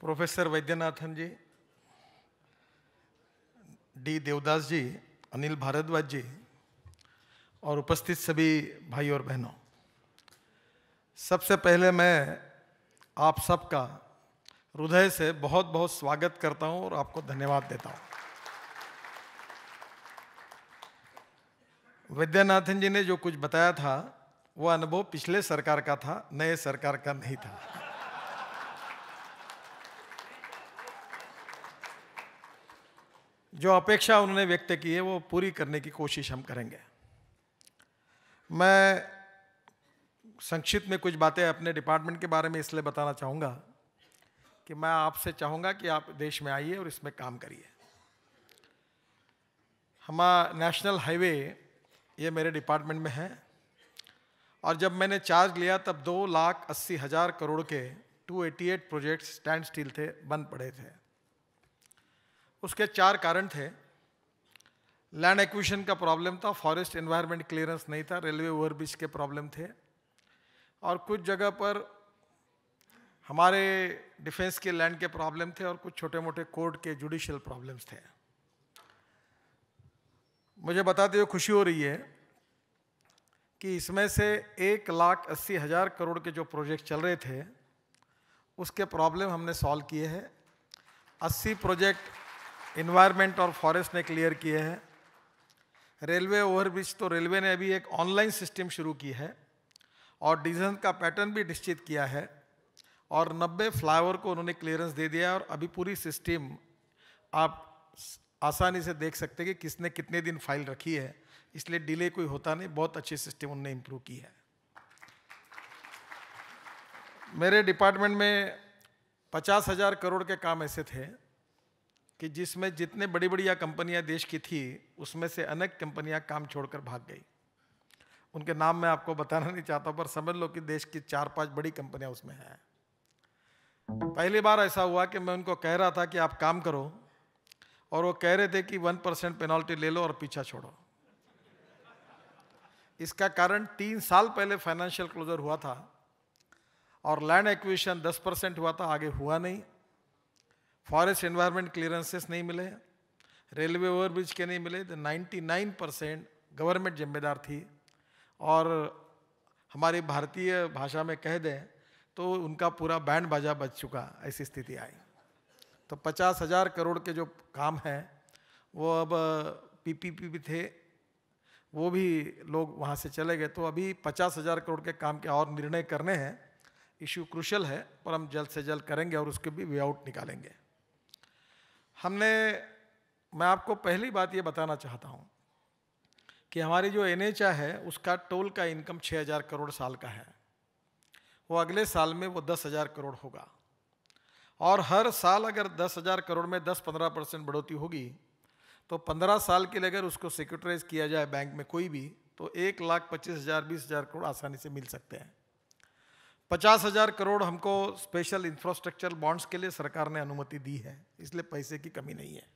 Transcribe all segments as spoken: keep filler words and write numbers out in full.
Professor Vaidyanathan ji, D Devdas ji, Anil Bhardwaj ji और उपस्थित सभी भाई और बहनों, सबसे पहले मैं आप सबका हृदय से बहुत बहुत स्वागत करता हूं और आपको धन्यवाद देता हूं। वैद्यनाथन जी ने जो कुछ बताया था वो अनुभव पिछले सरकार का था, नए सरकार का नहीं था। जो अपेक्षा उन्होंने व्यक्त की है वो पूरी करने की कोशिश हम करेंगे। मैं संक्षिप्त में कुछ बातें अपने डिपार्टमेंट के बारे में इसलिए बताना चाहूँगा कि मैं आपसे चाहूँगा कि आप देश में आइए और इसमें काम करिए। हमारा नेशनल हाईवे ये मेरे डिपार्टमेंट में है और जब मैंने चार्ज लिया तब दो लाख अस्सी हज़ार करोड़ के दो सौ अट्ठासी प्रोजेक्ट्स स्टैंड स्टिल थे, बंद पड़े थे। उसके चार कारण थे। लैंड एक्विजिशन का प्रॉब्लम था, फॉरेस्ट एनवायरनमेंट क्लियरेंस नहीं था, रेलवे ओवरब्रिज के प्रॉब्लम थे और कुछ जगह पर हमारे डिफेंस के लैंड के प्रॉब्लम थे और कुछ छोटे मोटे कोर्ट के जुडिशियल प्रॉब्लम्स थे। मुझे बताते हुए खुशी हो रही है कि इसमें से एक लाख अस्सी हज़ार करोड़ के जो प्रोजेक्ट चल रहे थे उसके प्रॉब्लम हमने सॉल्व किए हैं। अस्सी प्रोजेक्ट इन्वायरमेंट और फॉरेस्ट ने क्लियर किए हैं। रेलवे ओवरब्रिज तो रेलवे ने अभी एक ऑनलाइन सिस्टम शुरू की है और डिसीजन का पैटर्न भी निश्चित किया है और नब्बे फ्लाईओवर को उन्होंने क्लियरेंस दे दिया और अभी पूरी सिस्टम आप आसानी से देख सकते हैं कि किसने कितने दिन फाइल रखी है, इसलिए डिले कोई होता नहीं। बहुत अच्छी सिस्टम उन्होंने इम्प्रूव की है। मेरे डिपार्टमेंट में पचास हज़ार करोड़ के काम ऐसे थे कि जिसमें जितने बड़ी बड़ी कंपनियां देश की थी उसमें से अनेक कंपनियां काम छोड़कर भाग गई। उनके नाम मैं आपको बताना नहीं चाहता पर समझ लो कि देश की चार पांच बड़ी कंपनियां उसमें हैं। पहली बार ऐसा हुआ कि मैं उनको कह रहा था कि आप काम करो और वो कह रहे थे कि वन परसेंट पेनल्टी ले लो और पीछा छोड़ो। इसका कारण तीन साल पहले फाइनेंशियल क्लोजर हुआ था और लैंड एक्विजिशन दस परसेंट हुआ था, आगे हुआ नहीं। फॉरेस्ट एनवायरनमेंट क्लियरेंसेस नहीं मिले, रेलवे ओवरब्रिज के नहीं मिले, तो निन्यानवे परसेंट गवर्नमेंट जिम्मेदार थी और हमारी भारतीय भाषा में कह दें तो उनका पूरा बैंड बाजा बज चुका, ऐसी स्थिति आई। तो पचास हज़ार करोड़ के जो काम हैं वो अब पीपीपी भी थे, वो भी लोग वहाँ से चले गए। तो अभी पचास हज़ार करोड़ के काम के और निर्णय करने हैं। इशू क्रूशल है पर हम जल्द से जल्द करेंगे और उसके भी वे आउट निकालेंगे। हमने मैं आपको पहली बात ये बताना चाहता हूँ कि हमारी जो एनएचए है उसका टोल का इनकम छः हज़ार करोड़ साल का है। वो अगले साल में वो दस हज़ार करोड़ होगा और हर साल अगर दस हज़ार करोड़ में दस पंद्रह परसेंट बढ़ोतरी होगी तो पंद्रह साल के लिए अगर उसको सिक्योरिटाइज किया जाए बैंक में कोई भी, तो एक लाख पच्चीस हज़ार बीस हज़ार करोड़ आसानी से मिल सकते हैं। पचास हज़ार करोड़ हमको स्पेशल इंफ्रास्ट्रक्चर बॉन्ड्स के लिए सरकार ने अनुमति दी है, इसलिए पैसे की कमी नहीं है।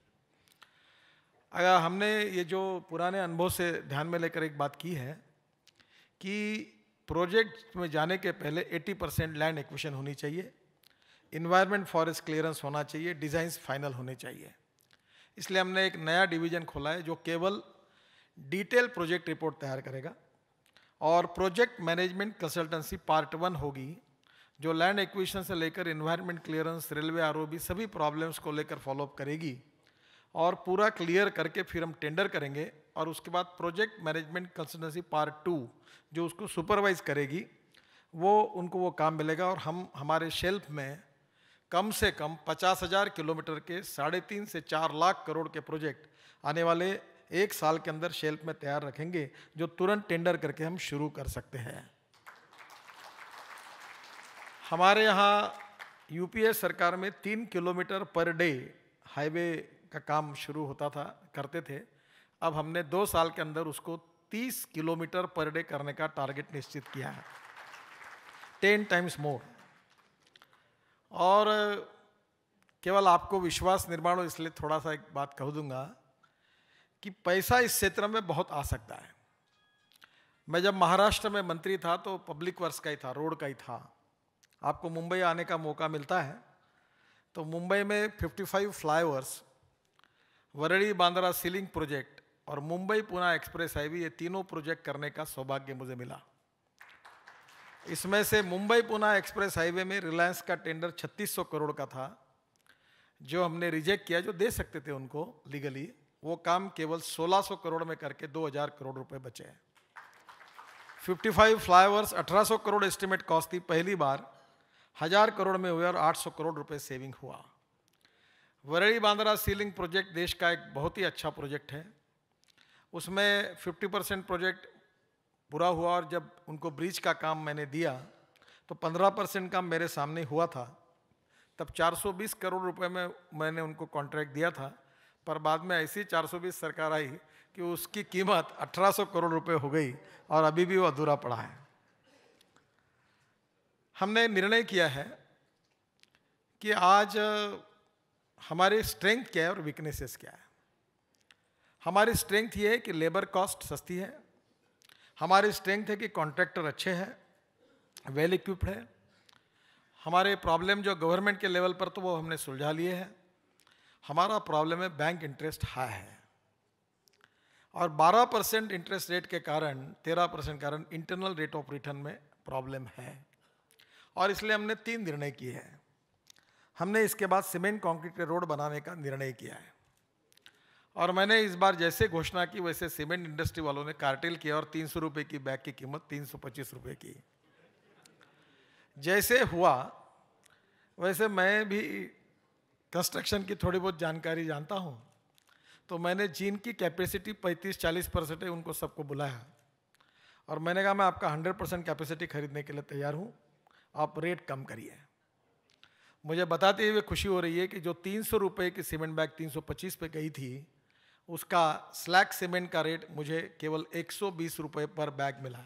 अगर हमने ये जो पुराने अनुभव से ध्यान में लेकर एक बात की है कि प्रोजेक्ट में जाने के पहले अस्सी परसेंट लैंड एक्विजिशन होनी चाहिए, इन्वायरमेंट फॉरेस्ट क्लियरेंस होना चाहिए, डिज़ाइंस फाइनल होने चाहिए। इसलिए हमने एक नया डिवीजन खोला है जो केवल डिटेल प्रोजेक्ट रिपोर्ट तैयार करेगा और project management consultancy part one होगी जो लैंड एक्विजिशन से लेकर इन्वायरमेंट क्लियरेंस, रेलवे आरओबी सभी प्रॉब्लम्स को लेकर फॉलोअप करेगी और पूरा क्लियर करके फिर हम टेंडर करेंगे और उसके बाद project management consultancy part two जो उसको सुपरवाइज करेगी वो उनको वो काम मिलेगा और हम हमारे शेल्फ में कम से कम पचास हज़ार किलोमीटर के साढ़े तीन से चार लाख करोड़ के प्रोजेक्ट आने वाले एक साल के अंदर शेल्फ में तैयार रखेंगे जो तुरंत टेंडर करके हम शुरू कर सकते हैं। हमारे यहाँ यूपीए सरकार में तीन किलोमीटर पर डे हाईवे का काम शुरू होता था, करते थे। अब हमने दो साल के अंदर उसको तीस किलोमीटर पर डे करने का टारगेट निश्चित किया है, टेन टाइम्स मोर। और केवल आपको विश्वास निर्माण हो इसलिए थोड़ा सा एक बात कह दूंगा कि पैसा इस क्षेत्र में बहुत आ सकता है। मैं जब महाराष्ट्र में मंत्री था तो पब्लिक वर्क्स का ही था, रोड का ही था। आपको मुंबई आने का मौका मिलता है तो मुंबई में पचपन flyovers, Worli Bandra sea link project और मुंबई पुणे एक्सप्रेस हाईवे, ये तीनों प्रोजेक्ट करने का सौभाग्य मुझे मिला। इसमें से मुंबई पुणे एक्सप्रेस हाईवे में रिलायंस का टेंडर छत्तीस सौ करोड़ का था, जो हमने रिजेक्ट किया, जो दे सकते थे उनको लीगली, वो काम केवल सोलह सौ करोड़ में करके दो हज़ार करोड़ रुपए बचे हैं। पचपन फ्लाईओवर्स अठारह सौ करोड़ एस्टिमेट कॉस्ट थी, पहली बार हजार करोड़ में हुए और आठ सौ करोड़ रुपए सेविंग हुआ। वरड़ी बांद्रा सीलिंग प्रोजेक्ट देश का एक बहुत ही अच्छा प्रोजेक्ट है। उसमें पचास परसेंट प्रोजेक्ट पूरा हुआ और जब उनको ब्रिज का काम मैंने दिया तो पंद्रह परसेंट काम मेरे सामने हुआ था। तब चार सौ बीस करोड़ रुपए में मैंने उनको कॉन्ट्रैक्ट दिया था, पर बाद में ऐसी चार सौ बीस सरकार आई कि उसकी कीमत अठारह सौ करोड़ रुपए हो गई और अभी भी वो अधूरा पड़ा है। हमने निर्णय किया है कि आज हमारी स्ट्रेंथ क्या है और वीकनेसेस क्या है। हमारी स्ट्रेंथ ये है कि लेबर कॉस्ट सस्ती है, हमारी स्ट्रेंथ है कि कॉन्ट्रैक्टर अच्छे हैं, वेल इक्विप्ड है। हमारे प्रॉब्लम जो गवर्नमेंट के लेवल पर तो वो हमने सुलझा लिए हैं। हमारा प्रॉब्लम है बैंक इंटरेस्ट हाई है और बारह परसेंट इंटरेस्ट रेट के कारण, तेरह परसेंट कारण इंटरनल रेट ऑफ रिटर्न में प्रॉब्लम है और इसलिए हमने तीन निर्णय किए हैं। हमने इसके बाद सीमेंट कंक्रीट के रोड बनाने का निर्णय किया है और मैंने इस बार जैसे घोषणा की वैसे सीमेंट इंडस्ट्री वालों ने कार्टेल किया और तीन सौ रुपये की बैग की कीमत तीन सौ पच्चीस रुपये की। जैसे हुआ वैसे मैं भी कंस्ट्रक्शन की थोड़ी बहुत जानकारी जानता हूँ, तो मैंने जिनकी कैपेसिटी पैंतीस चालीस परसेंट है उनको सबको बुलाया और मैंने कहा मैं आपका हंड्रेड परसेंट कैपेसिटी खरीदने के लिए तैयार हूँ, आप रेट कम करिए। मुझे बताते हुए खुशी हो रही है कि जो तीन सौ रुपये की सीमेंट बैग तीन सौ पच्चीस पे गई थी, उसका स्लैग सीमेंट का रेट मुझे केवल एक सौ बीस रुपये पर बैग मिला।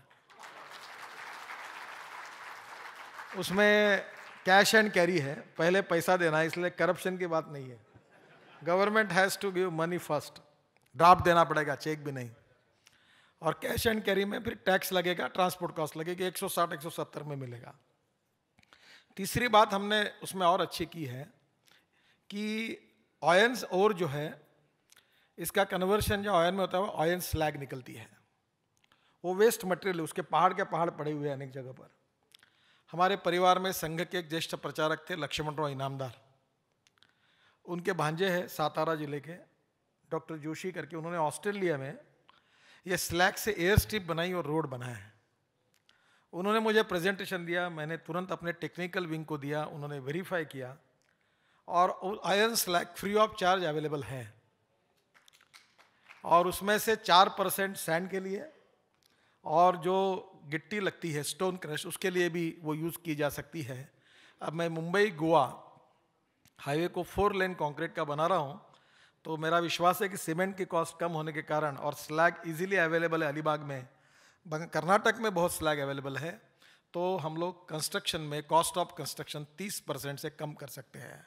उसमें कैश एंड कैरी है, पहले पैसा देना है, इसलिए करप्शन की बात नहीं है। Government has to give money first, draft देना पड़ेगा, चेक भी नहीं। और कैश एंड कैरी में फिर टैक्स लगेगा, ट्रांसपोर्ट कॉस्ट लगेगी, एक सौ साठ एक सौ सत्तर में मिलेगा। तीसरी बात हमने उसमें और अच्छी की है कि ऑयन्स और जो है इसका कन्वर्शन जो ऑयन में होता है वो ऑयन स्लैग निकलती है, वो वेस्ट मटेरियल, उसके पहाड़ के पहाड़ पड़े हुए हैं अनेक जगह पर। हमारे परिवार में संघ के एक ज्येष्ठ प्रचारक थे लक्ष्मणराव इनामदार, उनके भांजे हैं सातारा जिले के डॉक्टर जोशी करके, उन्होंने ऑस्ट्रेलिया में ये स्लैग से एयर स्ट्रिप बनाई और रोड बनाया है। उन्होंने मुझे प्रेजेंटेशन दिया, मैंने तुरंत अपने टेक्निकल विंग को दिया, उन्होंने वेरीफाई किया और iron slag free of charge available है और उसमें से चार परसेंट सैंड के लिए और जो गिट्टी लगती है स्टोन क्रश, उसके लिए भी वो यूज़ की जा सकती है। अब मैं मुंबई गोवा हाईवे को फोर लेन कंक्रीट का बना रहा हूँ, तो मेरा विश्वास है कि सीमेंट की कॉस्ट कम होने के कारण और स्लैग इजीली अवेलेबल है अलीबाग में, कर्नाटक में बहुत स्लैग अवेलेबल है, तो हम लोग कंस्ट्रक्शन में कॉस्ट ऑफ कंस्ट्रक्शन तीस परसेंट से कम कर सकते हैं।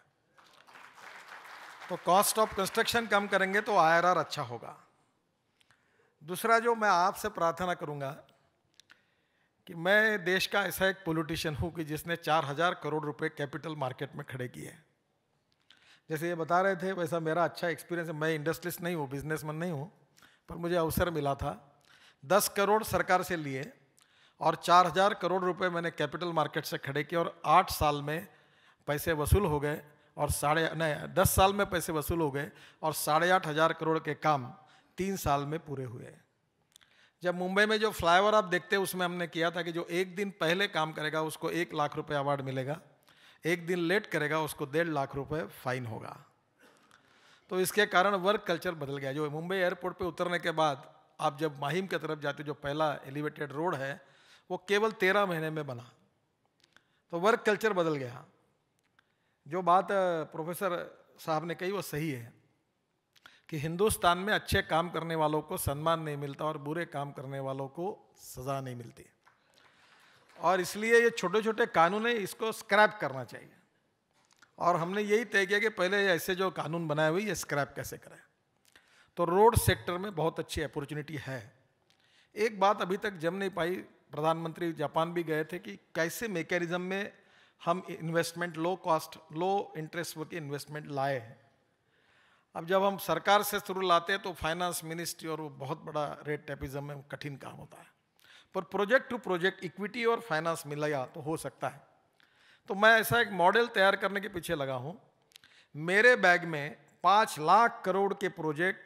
तो कॉस्ट ऑफ कंस्ट्रक्शन कम करेंगे तो आई आर आर अच्छा होगा। दूसरा जो मैं आपसे प्रार्थना करूंगा कि मैं देश का ऐसा एक पॉलिटिशियन हूं कि जिसने चार हजार करोड़ रुपए कैपिटल मार्केट में खड़े किए। जैसे ये बता रहे थे वैसा मेरा अच्छा एक्सपीरियंस है। मैं इंडस्ट्रियलिस्ट नहीं हूँ, बिजनेसमैन नहीं हूँ, पर मुझे अवसर मिला था। दस करोड़ सरकार से लिए और चार हजार करोड़ रुपए मैंने कैपिटल मार्केट से खड़े किए और आठ साल में पैसे वसूल हो गए और साढ़े नहीं दस साल में पैसे वसूल हो गए और साढ़े आठ हजार करोड़ के काम तीन साल में पूरे हुए। जब मुंबई में जो फ्लाईओवर आप देखते हैं उसमें हमने किया था कि जो एक दिन पहले काम करेगा उसको एक लाख रुपए अवार्ड मिलेगा, एक दिन लेट करेगा उसको डेढ़ लाख रुपए फाइन होगा। तो इसके कारण वर्क कल्चर बदल गया। जो मुंबई एयरपोर्ट पे उतरने के बाद आप जब माहिम की तरफ जाते, जो पहला एलिवेटेड रोड है वो केवल तेरह महीने में बना, तो वर्क कल्चर बदल गया। जो बात प्रोफेसर साहब ने कही वो सही है कि हिंदुस्तान में अच्छे काम करने वालों को सम्मान नहीं मिलता और बुरे काम करने वालों को सज़ा नहीं मिलती, और इसलिए ये छोटे छोटे कानून है, इसको स्क्रैप करना चाहिए। और हमने यही तय किया कि पहले ऐसे जो कानून बनाए हुए ये स्क्रैप कैसे करें। तो रोड सेक्टर में बहुत अच्छी अपॉर्चुनिटी है। एक बात अभी तक जम नहीं पाई, प्रधानमंत्री जापान भी गए थे कि कैसे मैकेनिज्म में हम investment low cost low interest के इन्वेस्टमेंट लाए हैं। अब जब हम सरकार से शुरू लाते हैं तो फाइनेंस मिनिस्ट्री और वो बहुत बड़ा रेट टेपिज्म में कठिन काम होता है, पर प्रोजेक्ट टू प्रोजेक्ट इक्विटी और फाइनेंस मिलेगा तो हो सकता है। तो मैं ऐसा एक मॉडल तैयार करने के पीछे लगा हूँ। मेरे बैग में पाँच लाख करोड़ के प्रोजेक्ट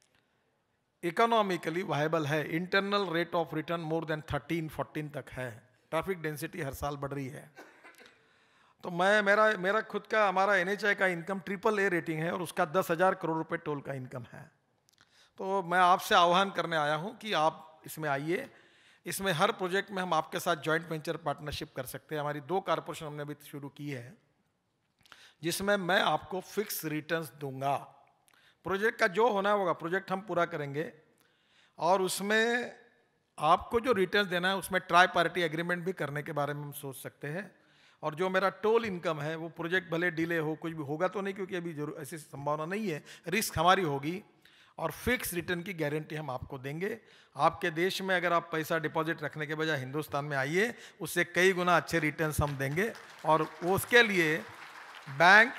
इकोनॉमिकली वायबल है, internal rate of return more than thirteen fourteen तक है, ट्रैफिक डेंसिटी हर साल बढ़ रही है। तो मैं मेरा मेरा खुद का हमारा एन एच आई का इनकम ट्रिपल ए रेटिंग है और उसका दस हज़ार करोड़ रुपए टोल का इनकम है। तो मैं आपसे आह्वान करने आया हूँ कि आप इसमें आइए। इसमें हर प्रोजेक्ट में हम आपके साथ जॉइंट वेंचर पार्टनरशिप कर सकते हैं। हमारी दो कारपोरेशन हमने अभी शुरू की है जिसमें मैं आपको फिक्स रिटर्न्स दूंगा। प्रोजेक्ट का जो होना होगा प्रोजेक्ट हम पूरा करेंगे और उसमें आपको जो रिटर्न्स देना है उसमें ट्राई पार्टी एग्रीमेंट भी करने के बारे में हम सोच सकते हैं। और जो मेरा टोल इनकम है वो प्रोजेक्ट भले डिले हो, कुछ भी होगा तो नहीं, क्योंकि अभी जरूर ऐसी संभावना नहीं है, रिस्क हमारी होगी और फिक्स रिटर्न की गारंटी हम आपको देंगे। आपके देश में अगर आप पैसा डिपॉजिट रखने के बजाय हिंदुस्तान में आइए, उससे कई गुना अच्छे रिटर्न्स हम देंगे। और उसके लिए बैंक,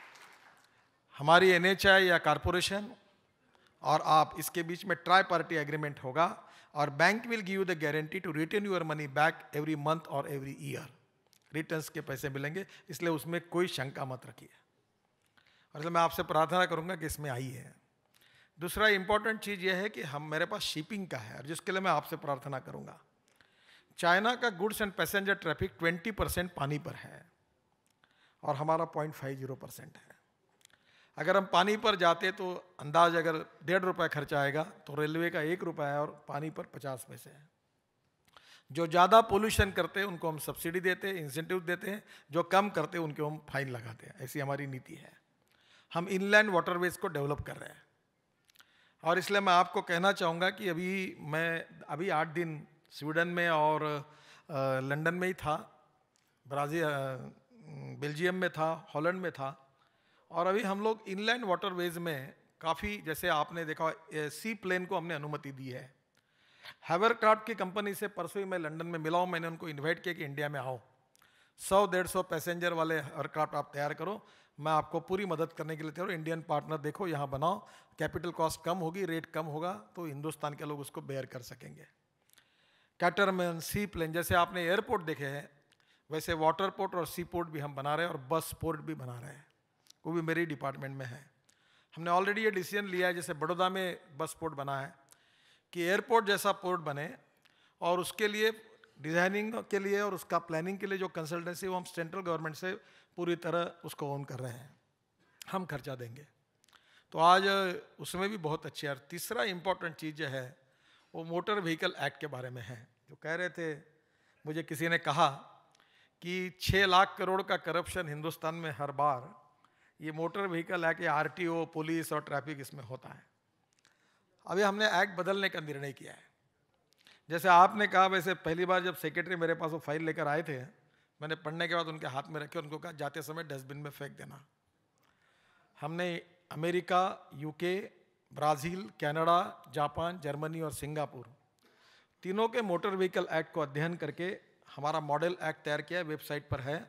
हमारी एन एच आई या कारपोरेशन और आप, इसके बीच में ट्राई पार्टी एग्रीमेंट होगा और bank will give you the guarantee to return your money back every month और एवरी ईयर। रिटर्न्स के पैसे मिलेंगे, इसलिए उसमें कोई शंका मत रखिए। और इसलिए मैं आपसे प्रार्थना करूंगा कि इसमें आइए। दूसरा इंपॉर्टेंट चीज़ यह है कि हम मेरे पास शिपिंग का है और जिसके लिए मैं आपसे प्रार्थना करूंगा। चाइना का goods and passenger traffic twenty percent पानी पर है और हमारा पॉइंट फाइव जीरो परसेंट है। अगर हम पानी पर जाते तो अंदाज अगर डेढ़ रुपये खर्चा आएगा तो रेलवे का एक रुपया है और पानी पर पचास पैसे है। जो ज़्यादा पोल्यूशन करते हैं उनको हम सब्सिडी देते हैं, इंसेंटिव देते हैं, जो कम करते हैं उनको हम फाइन लगाते हैं। ऐसी हमारी नीति है। हम इनलैंड वाटरवेज को डेवलप कर रहे हैं और इसलिए मैं आपको कहना चाहूँगा कि अभी मैं अभी आठ दिन स्वीडन में और लंदन में ही था, ब्राज़ील बेल्जियम में था, हॉलैंड में था। और अभी हम लोग इनलैंड वाटरवेज में काफ़ी, जैसे आपने देखा सी प्लेन को हमने अनुमति दी है। हैवरक्राफ्ट की कंपनी से परसों ही मैं लंदन में मिला हूँ, मैंने उनको इनवाइट किया कि इंडिया में आओ, सौ डेढ़ सौ पैसेंजर वाले एयरक्राफ्ट आप तैयार करो, मैं आपको पूरी मदद करने के लिए तैयार हूँ। इंडियन पार्टनर देखो यहाँ बनाओ, कैपिटल कॉस्ट कम होगी, रेट कम होगा तो हिंदुस्तान के लोग उसको बेयर कर सकेंगे। कैटरमैन, सी प्लेन, जैसे आपने एयरपोर्ट देखे हैं वैसे वाटर पोर्ट और सी पोर्ट भी हम बना रहे हैं और बस पोर्ट भी बना रहे हैं, वो भी मेरी डिपार्टमेंट में है। हमने ऑलरेडी ये डिसीजन लिया है, जैसे बड़ौदा में बस पोर्ट बना है, कि एयरपोर्ट जैसा पोर्ट बने और उसके लिए डिज़ाइनिंग के लिए और उसका प्लानिंग के लिए जो कंसल्टेंसी वो हम सेंट्रल गवर्नमेंट से पूरी तरह उसको ओन कर रहे हैं, हम खर्चा देंगे। तो आज उसमें भी बहुत अच्छी है। तीसरा इम्पॉर्टेंट चीज़ है वो मोटर व्हीकल एक्ट के बारे में है। जो कह रहे थे, मुझे किसी ने कहा कि छः लाख करोड़ का करप्शन हिंदुस्तान में हर बार ये मोटर व्हीकल एक्ट या आर टी ओ, पुलिस और ट्रैफिक इसमें होता है। अभी हमने एक्ट बदलने का निर्णय किया है। जैसे आपने कहा, वैसे पहली बार जब सेक्रेटरी मेरे पास वो फाइल लेकर आए थे, मैंने पढ़ने के बाद उनके हाथ में रखे, उनको कहा जाते समय डस्टबिन में फेंक देना। हमने America, UK, Brazil, Canada, Japan, Germany और सिंगापुर तीनों के मोटर व्हीकल एक्ट को अध्ययन करके हमारा मॉडल एक्ट तैयार किया है, वेबसाइट पर है,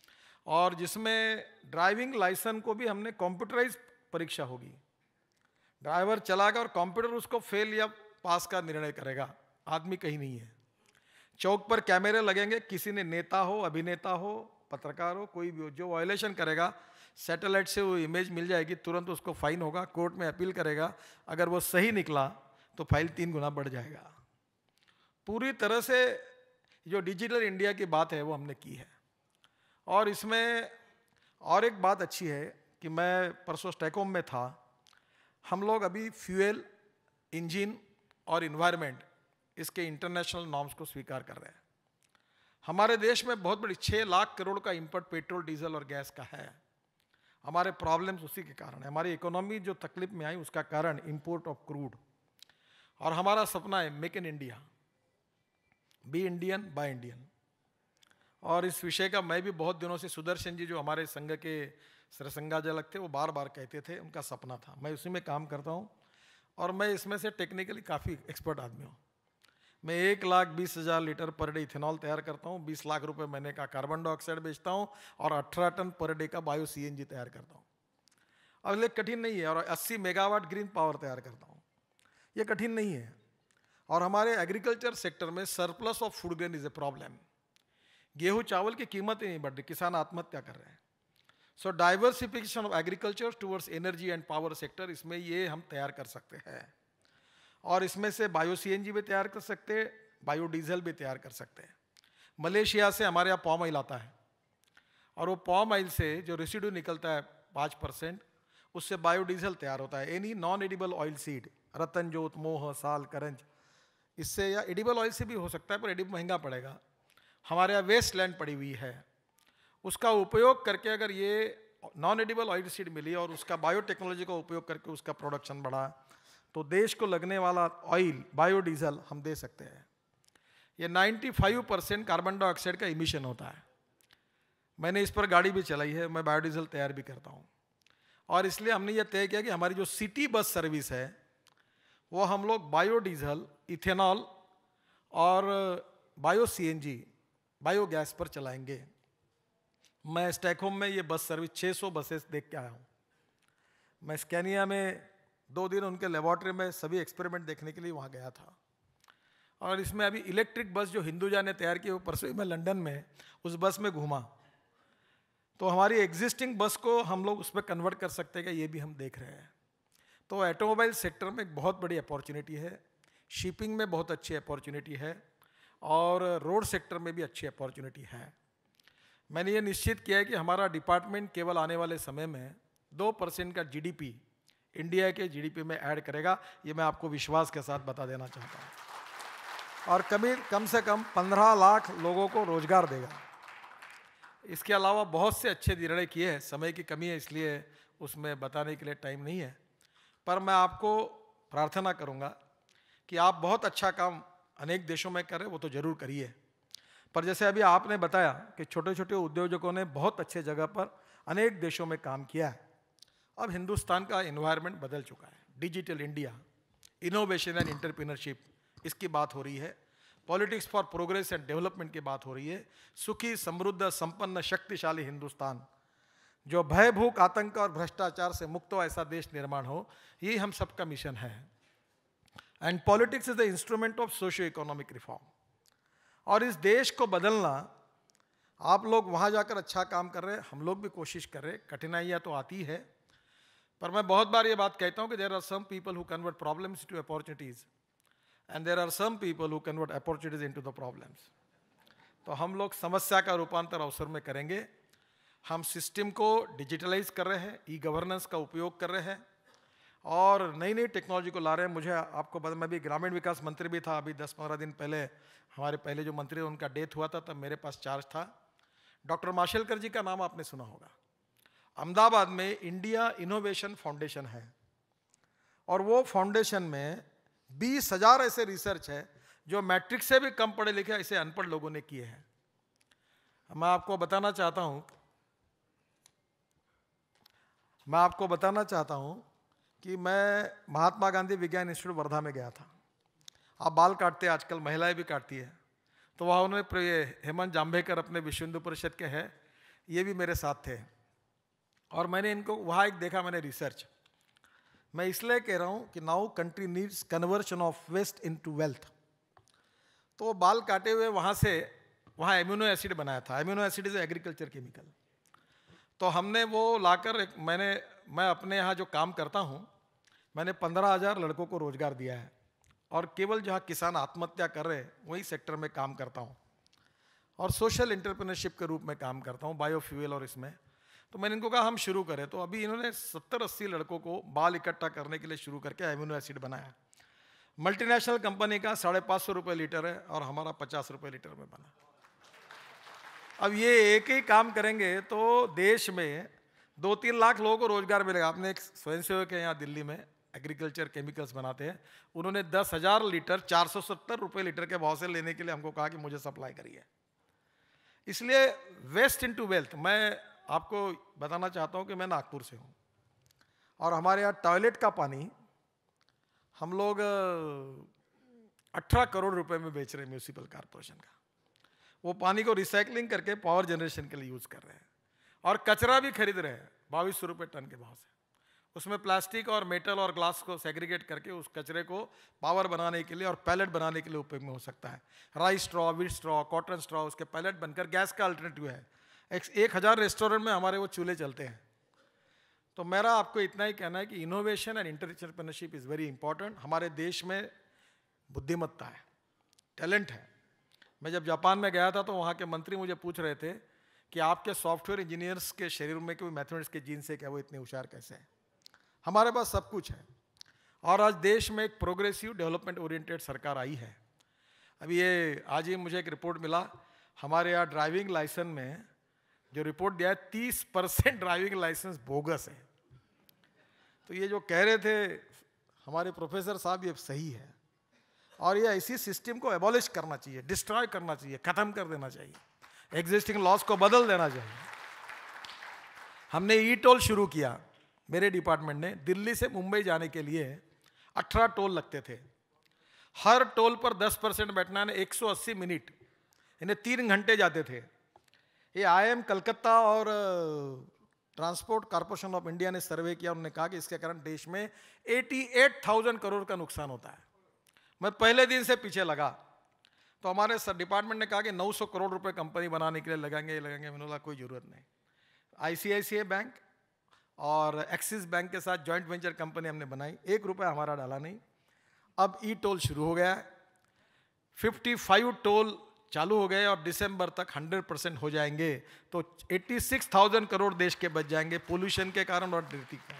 और जिसमें ड्राइविंग लाइसेंस को भी हमने कंप्यूटराइज परीक्षा होगी। ड्राइवर चलाएगा और कंप्यूटर उसको फेल या पास का निर्णय करेगा, आदमी कहीं नहीं है। चौक पर कैमरे लगेंगे, किसी ने नेता हो, अभिनेता हो, पत्रकार हो, कोई भी हो, जो वायलेशन करेगा सैटेलाइट से वो इमेज मिल जाएगी, तुरंत उसको फाइन होगा, कोर्ट में अपील करेगा, अगर वो सही निकला तो फाइन तीन गुना बढ़ जाएगा। पूरी तरह से जो डिजिटल इंडिया की बात है वो हमने की है। और इसमें और एक बात अच्छी है कि मैं परसों स्टॉकहोम में था, हम लोग अभी फ्यूल, इंजन और इन्वायरमेंट इसके इंटरनेशनल नॉर्म्स को स्वीकार कर रहे हैं। हमारे देश में बहुत बड़ी छः लाख करोड़ का इंपोर्ट पेट्रोल, डीजल और गैस का है। हमारे प्रॉब्लम्स उसी के कारण है। हमारी इकोनॉमी जो तकलीफ में आई उसका कारण इंपोर्ट ऑफ क्रूड। और हमारा सपना है make in India, be Indian buy Indian. और इस विषय का मैं भी बहुत दिनों से, सुदर्शन जी जो हमारे संघ के सरसंघाचालक थे, वो बार बार कहते थे, उनका सपना था। मैं उसी में काम करता हूँ और मैं इसमें से टेक्निकली काफ़ी एक्सपर्ट आदमी हूँ। मैं एक लाख बीस हज़ार लीटर पर डे इथेनॉल तैयार करता हूँ, बीस लाख रुपए महीने का कार्बन डाइऑक्साइड बेचता हूँ और अठारह टन पर डे का बायो सीएनजी तैयार करता हूँ। अब ये कठिन नहीं है। और अस्सी मेगावाट ग्रीन पावर तैयार करता हूँ, ये कठिन नहीं है। और हमारे एग्रीकल्चर सेक्टर में surplus of food grain is a problem. गेहूँ चावल की कीमत ही नहीं बढ़ रही, किसान आत्महत्या कर रहे हैं। So diversification of agriculture towards energy and power sector, इसमें ये हम तैयार कर सकते हैं। और इसमें से बायो सीएनजी भी तैयार कर सकते हैं, बायोडीजल भी तैयार कर सकते हैं। मलेशिया से हमारे यहाँ पॉम ऑयल आता है और वो पॉम ऑयल से जो रेसिड्यू निकलता है पाँच परसेंट, उससे बायोडीजल तैयार होता है। Any non edible oil seed, रतन जोत, मोह, साल, करंज, इससे, या एडिबल ऑयल से भी हो सकता है पर एडिबल महंगा पड़ेगा। हमारे यहाँ वेस्ट लैंड पड़ी हुई है, उसका उपयोग करके अगर ये नॉन एडिबल ऑयल सीड मिली और उसका बायोटेक्नोलॉजी का उपयोग करके उसका प्रोडक्शन बढ़ा तो देश को लगने वाला ऑयल बायोडीजल हम दे सकते हैं। ये पचानवे परसेंट कार्बन डाइऑक्साइड का इमिशन होता है। मैंने इस पर गाड़ी भी चलाई है, मैं बायोडीजल तैयार भी करता हूँ। और इसलिए हमने ये तय किया कि हमारी जो सिटी बस सर्विस है वो हम लोग बायोडीजल, इथेनॉल और बायो सीएनजी, बायोगैस पर चलाएंगे। मैं स्टॉकहोम में ये बस सर्विस छह सौ बसेस देख के आया हूँ। मैं स्कैनिया में दो दिन उनके लेबॉर्ट्री में सभी एक्सपेरिमेंट देखने के लिए वहाँ गया था। और इसमें अभी इलेक्ट्रिक बस जो हिंदुजा ने तैयार की, वो परसों मैं लंदन में उस बस में घूमा, तो हमारी एग्जिस्टिंग बस को हम लोग उस पर कन्वर्ट कर सकते हैं, ये भी हम देख रहे हैं। तो ऑटोमोबाइल सेक्टर में एक बहुत बड़ी अपॉर्चुनिटी है, शिपिंग में बहुत अच्छी अपॉर्चुनिटी है और रोड सेक्टर में भी अच्छी अपॉर्चुनिटी है। मैंने ये निश्चित किया है कि हमारा डिपार्टमेंट केवल आने वाले समय में दो परसेंट का जीडीपी इंडिया के जीडीपी में ऐड करेगा। ये मैं आपको विश्वास के साथ बता देना चाहता हूँ। और कभी कम से कम पंद्रह लाख लोगों को रोजगार देगा। इसके अलावा बहुत से अच्छे निर्णय किए हैं, समय की कमी है इसलिए उसमें बताने के लिए टाइम नहीं है। पर मैं आपको प्रार्थना करूँगा कि आप बहुत अच्छा काम अनेक देशों में करें, वो तो ज़रूर करिए। पर जैसे अभी आपने बताया कि छोटे छोटे उद्योजकों ने बहुत अच्छे जगह पर अनेक देशों में काम किया है। अब हिंदुस्तान का एनवायरनमेंट बदल चुका है। Digital India, innovation and entrepreneurship, इसकी बात हो रही है। Politics for progress and development की बात हो रही है। सुखी, समृद्ध, संपन्न, शक्तिशाली हिंदुस्तान, जो भय, भूख, आतंक और भ्रष्टाचार से मुक्त हो, ऐसा देश निर्माण हो, ये हम सबका मिशन है। And politics is the instrument of socio economic reform. और इस देश को बदलना, आप लोग वहाँ जाकर अच्छा काम कर रहे हैं, हम लोग भी कोशिश कर रहे हैं। कठिनाइयाँ तो आती है, पर मैं बहुत बार ये बात कहता हूँ कि there are some people who convert problems to opportunities and there are some people who convert opportunities into the problems. तो हम लोग समस्या का रूपांतर अवसर में करेंगे। हम सिस्टम को डिजिटलाइज कर रहे हैं, ई गवर्नेंस का उपयोग कर रहे हैं और नई नई टेक्नोलॉजी को ला रहे हैं। मुझे आपको बता, मैं भी ग्रामीण विकास मंत्री भी था। अभी दस पंद्रह दिन पहले हमारे पहले जो मंत्री उनका डेथ हुआ था, तब मेरे पास चार्ज था। डॉक्टर माशेलकर जी का नाम आपने सुना होगा। अहमदाबाद में इंडिया इनोवेशन फाउंडेशन है और वो फाउंडेशन में बीस हजार ऐसे रिसर्च है जो मैट्रिक से भी कम पढ़े लिखे ऐसे अनपढ़ लोगों ने किए हैं। मैं आपको बताना चाहता हूं मैं आपको बताना चाहता हूं कि मैं महात्मा गांधी विज्ञान इंस्टीट्यूट वर्धा में गया था। आप बाल काटते हैं, आजकल महिलाएं भी काटती है, तो वहाँ उन्होंने हेमंत जाम्भेकर अपने विश्व हिंदू परिषद के हैं, ये भी मेरे साथ थे और मैंने इनको वहाँ एक देखा, मैंने रिसर्च। मैं इसलिए कह रहा हूँ कि now country needs conversion of waste into wealth. तो बाल काटे हुए वहाँ से वहाँ एम्यूनो एसिड बनाया था। Amino acid is agriculture chemical. तो हमने वो लाकर एक, मैंने मैं अपने यहाँ जो काम करता हूँ, मैंने पंद्रह हजार लड़कों को रोजगार दिया है और केवल जहाँ किसान आत्महत्या कर रहे वही सेक्टर में काम करता हूँ और सोशल एंटरप्रेन्योरशिप के रूप में काम करता हूँ, बायोफ्यूल और इसमें। तो मैंने इनको कहा हम शुरू करें, तो अभी इन्होंने सत्तर अस्सी लड़कों को बाल इकट्ठा करने के लिए शुरू करके एम्यूनो एसिड बनाया। मल्टीनेशनल कंपनी का साढ़े पाँच सौ रुपये लीटर है और हमारा पचास रुपये लीटर में बना। अब ये एक ही काम करेंगे तो देश में दो तीन लाख लोगों को रोजगार मिलेगा। आपने एक स्वयंसेवक है यहाँ दिल्ली में, एग्रीकल्चर केमिकल्स बनाते हैं, उन्होंने दस हजार लीटर चार सौ सत्तर रुपये लीटर के भाव से लेने के लिए हमको कहा कि मुझे सप्लाई करिए। इसलिए वेस्ट इनटू वेल्थ। मैं आपको बताना चाहता हूँ कि मैं नागपुर से हूँ और हमारे यहाँ टॉयलेट का पानी हम लोग अठारह करोड़ रुपए में बेच रहे हैं म्यूनिसिपल कॉर्पोरेशन का। वो पानी को रिसाइकलिंग करके पावर जनरेशन के लिए यूज कर रहे हैं और कचरा भी खरीद रहे हैं बाईस सौ रुपये टन के भाव से। उसमें प्लास्टिक और मेटल और ग्लास को सेग्रीगेट करके उस कचरे को पावर बनाने के लिए और पैलेट बनाने के लिए उपयोग में हो सकता है। Rice straw, wheat straw, cotton straw उसके पैलेट बनकर गैस का अल्टरनेटिव है। एक, एक हज़ार रेस्टोरेंट में हमारे वो चूल्हे चलते हैं। तो मेरा आपको इतना ही कहना है कि innovation and entrepreneurship is very important. हमारे देश में बुद्धिमत्ता है, टैलेंट है। मैं जब जापान में गया था तो वहाँ के मंत्री मुझे पूछ रहे थे कि आपके सॉफ्टवेयर इंजीनियर्स के शरीर में कोई मैथमेटिक्स के जीन से क्या वो इतने होशियार कैसे हैं। हमारे पास सब कुछ है और आज देश में एक प्रोग्रेसिव डेवलपमेंट ओरिएंटेड सरकार आई है। अभी ये आज ही मुझे एक रिपोर्ट मिला, हमारे यहाँ ड्राइविंग लाइसेंस में जो रिपोर्ट दिया है तीस परसेंट ड्राइविंग लाइसेंस बोगस है। तो ये जो कह रहे थे हमारे प्रोफेसर साहब ये सही है और ये ऐसी सिस्टम को एबॉलिश करना चाहिए, डिस्ट्रॉय करना चाहिए, खत्म कर देना चाहिए, एग्जिस्टिंग लॉज को बदल देना चाहिए। हमने ई टोल शुरू किया मेरे डिपार्टमेंट ने। दिल्ली से मुंबई जाने के लिए अठारह टोल लगते थे। हर टोल पर दस परसेंट बैठना है, एक सौ अस्सी मिनट, इन्हें तीन घंटे जाते थे। ये आई एम कलकत्ता और ट्रांसपोर्ट कॉर्पोरेशन ऑफ इंडिया ने सर्वे किया। उन्होंने कहा कि इसके कारण देश में अठासी हज़ार करोड़ का नुकसान होता है। मैं पहले दिन से पीछे लगा तो हमारे सर डिपार्टमेंट ने कहा कि नौ सौ करोड़ रुपए कंपनी बनाने के लिए लगेंगे लगेंगे मैंने बोला कोई ज़रूरत नहीं। आईसीआईसीआई बैंक और एक्सिस बैंक के साथ जॉइंट वेंचर कंपनी हमने बनाई, एक रुपया हमारा डाला नहीं। अब ई टोल शुरू हो गया है, पचपन टोल चालू हो गए और दिसंबर तक सौ परसेंट हो जाएंगे तो छियासी हज़ार करोड़ देश के बच जाएंगे पोल्यूशन के कारण और ड्रिटी के कारण।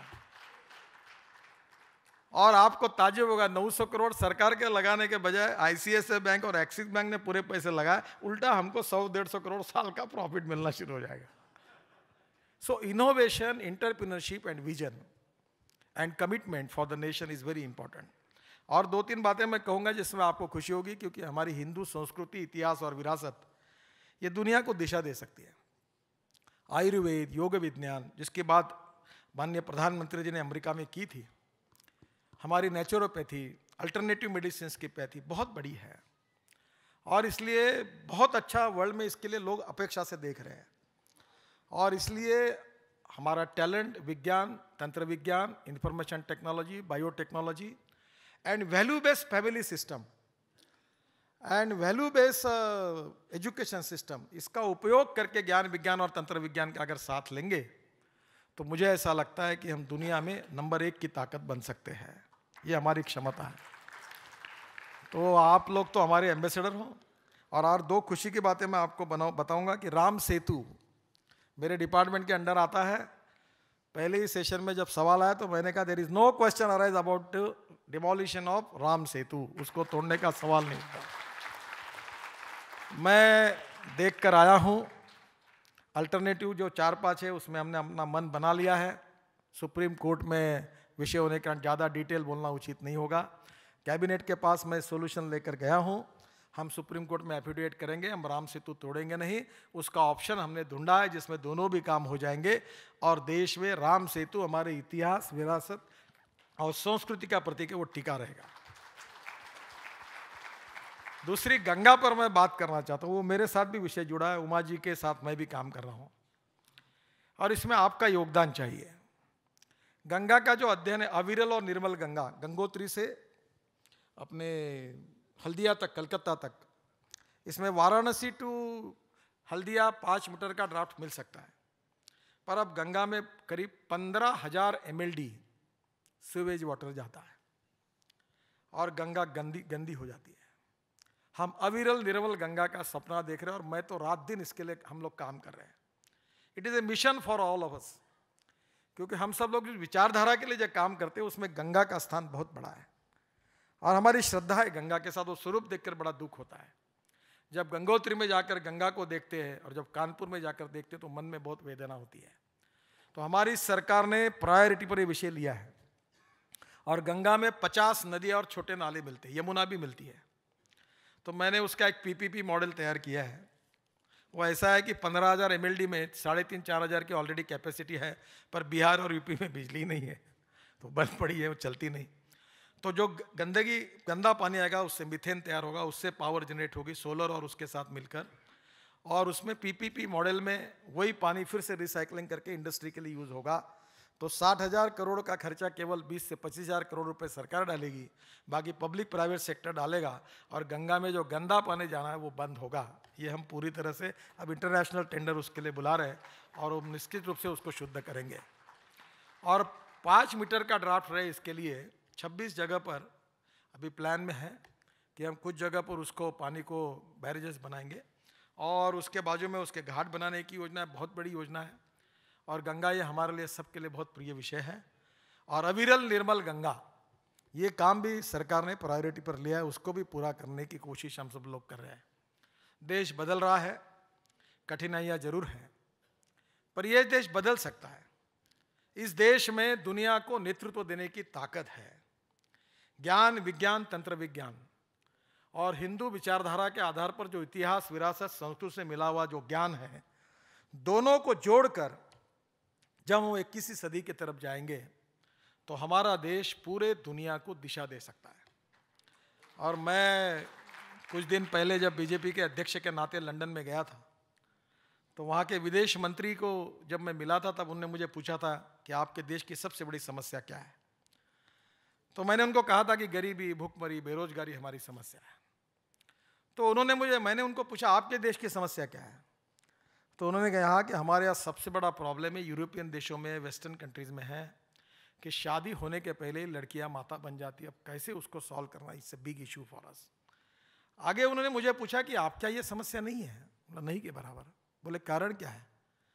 और आपको ताज्जुब होगा, नौ सौ करोड़ सरकार के लगाने के बजाय आईसीआईसीआई बैंक और एक्सिस बैंक ने पूरे पैसे लगाए, उल्टा हमको सौ डेढ़ सौ करोड़ साल का प्रॉफिट मिलना शुरू हो जाएगा। So innovation, entrepreneurship and vision and commitment for the nation is very important. और दो तीन बातें मैं कहूँगा जिसमें आपको खुशी होगी, क्योंकि हमारी हिंदू संस्कृति, इतिहास और विरासत ये दुनिया को दिशा दे सकती है। आयुर्वेद, योग विज्ञान, जिसकी बात माननीय प्रधानमंत्री जी ने अमेरिका में की थी, हमारी नेचुरोपैथी, अल्टरनेटिव मेडिसिन की पैथी बहुत बड़ी है और इसलिए बहुत अच्छा वर्ल्ड में इसके लिए लोग अपेक्षा से देख रहे हैं। और इसलिए हमारा टैलेंट, विज्ञान, तंत्र विज्ञान, information technology, biotechnology and value based family system and value based education system, इसका उपयोग करके ज्ञान विज्ञान और तंत्र विज्ञान का अगर साथ लेंगे तो मुझे ऐसा लगता है कि हम दुनिया में नंबर एक की ताकत बन सकते हैं। ये हमारी क्षमता है। तो आप लोग तो हमारे एम्बेसडर हो। और और दो खुशी की बातें मैं आपको बताऊंगा कि राम सेतु मेरे डिपार्टमेंट के अंडर आता है। पहले ही सेशन में जब सवाल आया तो मैंने कहा there is no question arise about demolition of Ram Setu, उसको तोड़ने का सवाल नहीं था। मैं देख कर आया हूँ अल्टरनेटिव जो चार पाँच है उसमें हमने अपना मन बना लिया है। सुप्रीम कोर्ट में विषय होने के कारण ज़्यादा डिटेल बोलना उचित नहीं होगा। कैबिनेट के पास मैं सोल्यूशन लेकर गया हूँ। हम सुप्रीम कोर्ट में एफिडेविट करेंगे, हम राम सेतु तोड़ेंगे नहीं। उसका ऑप्शन हमने ढूंढा है जिसमें दोनों भी काम हो जाएंगे और देश में राम सेतु हमारे इतिहास, विरासत और संस्कृति का प्रतीक है, वो टिका रहेगा। दूसरी, गंगा पर मैं बात करना चाहता हूँ। वो मेरे साथ भी विषय जुड़ा है, उमा जी के साथ मैं भी काम कर रहा हूँ और इसमें आपका योगदान चाहिए। गंगा का जो अध्ययन है, अविरल और निर्मल गंगा, गंगोत्री से अपने हल्दिया तक, कलकत्ता तक, इसमें वाराणसी टू हल्दिया पाँच मीटर का ड्राफ्ट मिल सकता है। पर अब गंगा में करीब पंद्रह हजार M L D sewage water जाता है और गंगा गंदी गंदी हो जाती है। हम अविरल निर्मल गंगा का सपना देख रहे हैं और मैं तो रात दिन इसके लिए हम लोग काम कर रहे हैं। It is a mission for all of us, क्योंकि हम सब लोग जिस विचारधारा के लिए जो काम करते हैं उसमें गंगा का स्थान बहुत बड़ा है और हमारी श्रद्धा है गंगा के साथ। वो स्वरूप देखकर बड़ा दुख होता है। जब गंगोत्री में जाकर गंगा को देखते हैं और जब कानपुर में जाकर देखते हैं तो मन में बहुत वेदना होती है। तो हमारी सरकार ने प्रायोरिटी पर ये विषय लिया है और गंगा में पचास नदियाँ और छोटे नाले मिलते हैं, यमुना भी मिलती है। तो मैंने उसका एक पीपीपी मॉडल तैयार किया है। वो ऐसा है कि पंद्रह हज़ार एम एल डी में साढ़े तीन चार हज़ार की ऑलरेडी कैपेसिटी है, पर बिहार और यूपी में बिजली नहीं है तो बंद पड़ी है, वो चलती नहीं। तो जो गंदगी गंदा पानी आएगा उससे मीथेन तैयार होगा, उससे पावर जनरेट होगी सोलर और उसके साथ मिलकर, और उसमें पीपीपी मॉडल में वही पानी फिर से रिसाइकलिंग करके इंडस्ट्री के लिए यूज़ होगा। तो साठ हज़ार करोड़ का खर्चा केवल बीस से पच्चीस हज़ार करोड़ रुपए सरकार डालेगी, बाकी पब्लिक प्राइवेट सेक्टर डालेगा, और गंगा में जो गंदा पानी जाना है वो बंद होगा। ये हम पूरी तरह से अब इंटरनेशनल टेंडर उसके लिए बुला रहे हैं और वो निश्चित रूप से उसको शुद्ध करेंगे। और पाँच मीटर का ड्राफ्ट रहे, इसके लिए छब्बीस जगह पर अभी प्लान में है कि हम कुछ जगह पर उसको पानी को बैरेजेस बनाएंगे, और उसके बाजू में उसके घाट बनाने की योजना है, बहुत बड़ी योजना है। और गंगा ये हमारे लिए सबके लिए बहुत प्रिय विषय है। और अविरल निर्मल गंगा, ये काम भी सरकार ने प्रायोरिटी पर लिया है, उसको भी पूरा करने की कोशिश हम सब लोग कर रहे हैं। देश बदल रहा है, कठिनाइयाँ जरूर हैं, पर यह देश बदल सकता है। इस देश में दुनिया को नेतृत्व देने की ताकत है। ज्ञान, विज्ञान, तंत्र विज्ञान और हिंदू विचारधारा के आधार पर जो इतिहास, विरासत, संस्कृति से मिला हुआ जो ज्ञान है, दोनों को जोड़कर जब हम इक्कीसवीं सदी की तरफ जाएंगे तो हमारा देश पूरे दुनिया को दिशा दे सकता है। और मैं कुछ दिन पहले जब बीजेपी के अध्यक्ष के नाते लंदन में गया था, तो वहाँ के विदेश मंत्री को जब मैं मिला था, तब उन्होंने मुझे पूछा था कि आपके देश की सबसे बड़ी समस्या क्या है। तो मैंने उनको कहा था कि गरीबी, भूखमरी, बेरोजगारी हमारी समस्या है। तो उन्होंने मुझे मैंने उनको पूछा आपके देश की समस्या क्या है। तो उन्होंने कहा कि हमारे यहाँ सबसे बड़ा प्रॉब्लम है, यूरोपियन देशों में, वेस्टर्न कंट्रीज़ में है कि शादी होने के पहले ही लड़कियाँ माता बन जाती है। अब कैसे उसको सॉल्व करना, it's a big issue for us. आगे उन्होंने मुझे पूछा कि आप क्या ये समस्या नहीं है? बोला नहीं के बराबर। बोले कारण क्या है?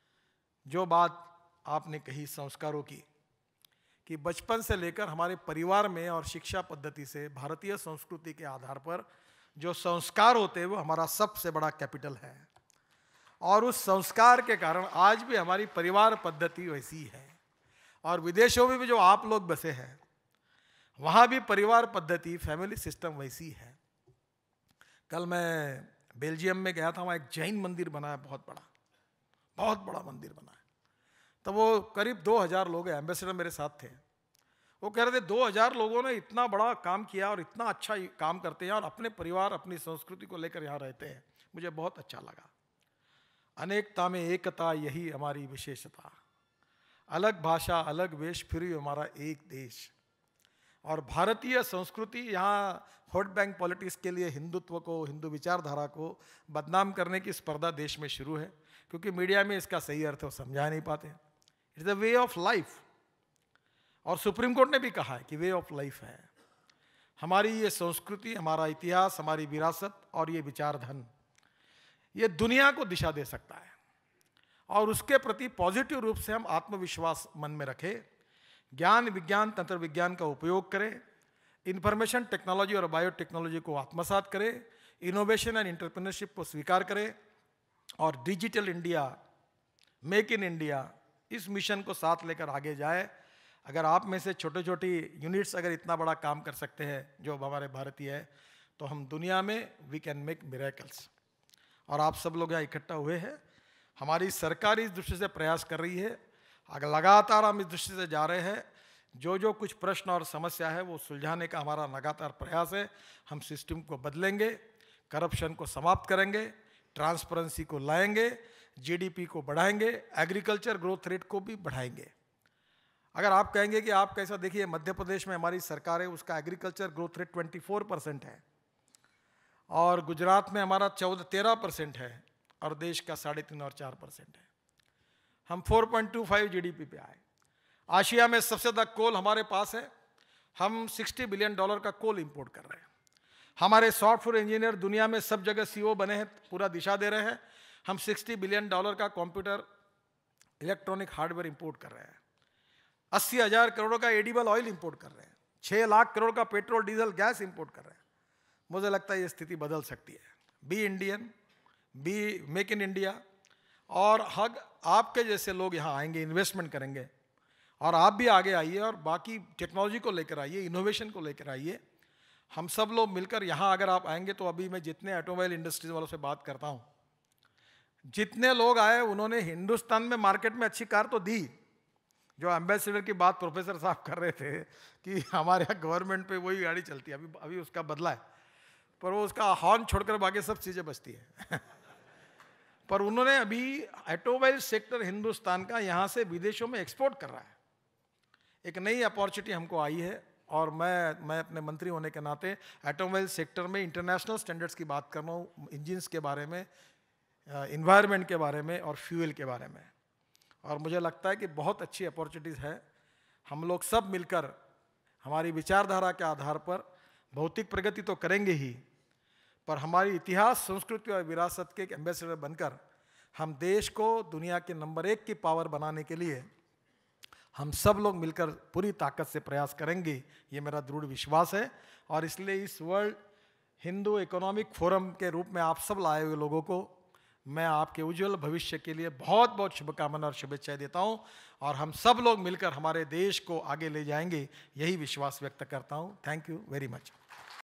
जो बात आपने कही संस्कारों की, कि बचपन से लेकर हमारे परिवार में और शिक्षा पद्धति से भारतीय संस्कृति के आधार पर जो संस्कार होते हैं वो हमारा सबसे बड़ा कैपिटल है। और उस संस्कार के कारण आज भी हमारी परिवार पद्धति वैसी है। और विदेशों में भी जो आप लोग बसे हैं, वहाँ भी परिवार पद्धति, फैमिली सिस्टम वैसी है। कल मैं बेल्जियम में गया था, वहाँ एक जैन मंदिर बना है, बहुत बड़ा बहुत बड़ा मंदिर बना है। तो वो करीब दो हज़ार लोग हैं, एम्बेसडर मेरे साथ थे। वो कह रहे थे दो हज़ार लोगों ने इतना बड़ा काम किया और इतना अच्छा काम करते हैं और अपने परिवार, अपनी संस्कृति को लेकर यहाँ रहते हैं। मुझे बहुत अच्छा लगा। अनेकता में एकता, यही हमारी विशेषता। अलग भाषा, अलग वेश, फिर भी हमारा एक देश। और भारतीय संस्कृति, यहाँ वोट बैंक पॉलिटिक्स के लिए हिंदुत्व को, हिंदू विचारधारा को बदनाम करने की स्पर्धा देश में शुरू है, क्योंकि मीडिया में इसका सही अर्थ वो समझा नहीं पाते। It's the way of life. और सुप्रीम कोर्ट ने भी कहा है कि वे ऑफ लाइफ है हमारी ये संस्कृति, हमारा इतिहास, हमारी विरासत और ये विचारधन, ये दुनिया को दिशा दे सकता है। और उसके प्रति पॉजिटिव रूप से हम आत्मविश्वास मन में रखें, ज्ञान, विज्ञान, तंत्र विज्ञान का उपयोग करें, इंफॉर्मेशन टेक्नोलॉजी और बायोटेक्नोलॉजी को आत्मसात करें, इनोवेशन एंड एंटरप्रेन्योरशिप को स्वीकार करें, और digital India, make in India, इस मिशन को साथ लेकर आगे जाए। अगर आप में से छोटे छोटी यूनिट्स अगर इतना बड़ा काम कर सकते हैं जो हमारे भारतीय है, तो हम दुनिया में वी कैन मेक मिरेकल्स। और आप सब लोग यहाँ इकट्ठा हुए हैं, हमारी सरकार इस दृष्टि से प्रयास कर रही है, अगर लगातार हम इस दृष्टि से जा रहे हैं। जो जो कुछ प्रश्न और समस्या है वो सुलझाने का हमारा लगातार प्रयास है। हम सिस्टम को बदलेंगे, करप्शन को समाप्त करेंगे, ट्रांसपेरेंसी को लाएंगे, जीडीपी को बढ़ाएंगे, एग्रीकल्चर ग्रोथ रेट को भी बढ़ाएंगे। अगर आप कहेंगे कि आप कैसा, देखिए मध्य प्रदेश में हमारी सरकार है, उसका एग्रीकल्चर ग्रोथ रेट चौबीस परसेंट है, और गुजरात में हमारा चौदह तेरह परसेंट है, और देश का साढ़े तीन और चार परसेंट है। हम चार पॉइंट दो पाँच जीडीपी पे आए। आशिया में सबसे ज़्यादा कोल हमारे पास है, हम साठ बिलियन डॉलर का कोल इंपोर्ट कर रहे हैं। हमारे सॉफ्टवेयर इंजीनियर दुनिया में सब जगह सीईओ बने हैं, पूरा दिशा दे रहे हैं। हम साठ बिलियन डॉलर का कंप्यूटर, इलेक्ट्रॉनिक हार्डवेयर इंपोर्ट कर रहे हैं। अस्सी हज़ार करोड़ का एडिबल ऑयल इंपोर्ट कर रहे हैं। छः लाख करोड़ का पेट्रोल, डीजल, गैस इंपोर्ट कर रहे हैं। मुझे लगता है ये स्थिति बदल सकती है। Be Indian, be make in India, और हग आपके जैसे लोग यहाँ आएंगे, इन्वेस्टमेंट करेंगे, और आप भी आगे आइए और बाकी टेक्नोलॉजी को लेकर आइए, इनोवेशन को लेकर आइए। हम सब लोग मिलकर यहाँ अगर आप आएंगे तो अभी मैं जितने ऑटोमोबाइल इंडस्ट्रीज वालों से बात करता हूँ, जितने लोग आए उन्होंने हिंदुस्तान में मार्केट में अच्छी कार तो दी, जो एम्बेसडर की बात प्रोफेसर साहब कर रहे थे कि हमारे यहाँ गवर्नमेंट पे वही गाड़ी चलती है, अभी अभी उसका बदला है, पर वो उसका हॉर्न छोड़कर बाकी सब चीज़ें बचती है। पर उन्होंने अभी ऑटोमोबाइल सेक्टर हिंदुस्तान का यहाँ से विदेशों में एक्सपोर्ट कर रहा है। एक नई अपॉर्चुनिटी हमको आई है और मैं मैं अपने मंत्री होने के नाते ऑटोमोबाइल सेक्टर में इंटरनेशनल स्टैंडर्ड्स की बात कर रहा हूँ, इंजन्स के बारे में, इन्वायरमेंट के बारे में और फ्यूल के बारे में। और मुझे लगता है कि बहुत अच्छी अपॉर्चुनिटीज़ है। हम लोग सब मिलकर हमारी विचारधारा के आधार पर भौतिक प्रगति तो करेंगे ही, पर हमारी इतिहास, संस्कृति और विरासत के एक एम्बेसडर बनकर हम देश को दुनिया के नंबर एक की पावर बनाने के लिए हम सब लोग मिलकर पूरी ताकत से प्रयास करेंगे, ये मेरा दृढ़ विश्वास है। और इसलिए इस वर्ल्ड हिंदू इकोनॉमिक फोरम के रूप में आप सब लाए हुए लोगों को मैं आपके उज्जवल भविष्य के लिए बहुत बहुत शुभकामना और शुभेच्छाएं देता हूं, और हम सब लोग मिलकर हमारे देश को आगे ले जाएंगे, यही विश्वास व्यक्त करता हूं। Thank you very much.